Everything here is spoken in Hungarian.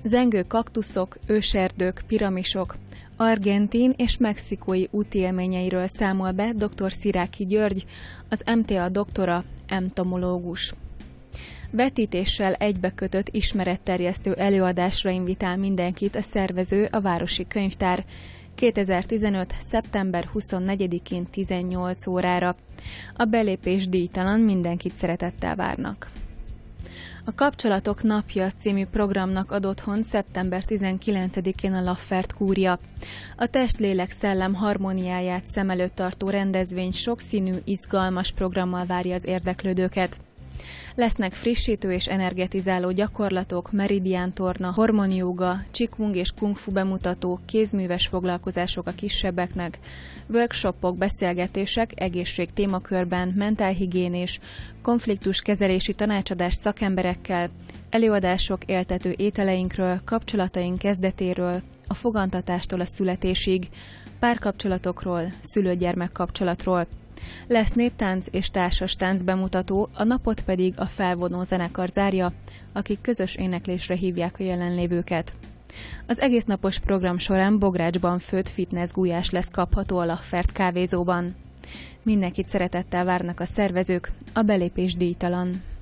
Zengő kaktuszok, őserdők, piramisok, argentin és mexikói útélményeiről számol be dr. Sziráky György, az MTA doktora, entomológus. Vetítéssel egybekötött ismeretterjesztő előadásra invitál mindenkit a szervező, a Városi Könyvtár 2015. szeptember 24-én 18 órára. A belépés díjtalan, mindenkit szeretettel várnak. A Kapcsolatok Napja című programnak ad otthon szeptember 19-én a Laffert kúria. A test-lélek-szellem harmóniáját szem előtt tartó rendezvény sokszínű, izgalmas programmal várja az érdeklődőket. Lesznek frissítő és energetizáló gyakorlatok, meridiántorna, hormonjóga, qigong és kungfu bemutató, kézműves foglalkozások a kisebbeknek, workshopok, beszélgetések, egészség témakörben, mentálhigiénés, konfliktuskezelési tanácsadás szakemberekkel, előadások éltető ételeinkről, kapcsolataink kezdetéről, a fogantatástól a születésig, párkapcsolatokról, szülő-gyermek kapcsolatról. Lesz néptánc és társas tánc bemutató, a napot pedig a felvonó zenekar zárja, akik közös éneklésre hívják a jelenlévőket. Az egésznapos program során bográcsban főtt fitness gulyás lesz kapható a Laffert kávézóban. Mindenkit szeretettel várnak a szervezők, a belépés díjtalan.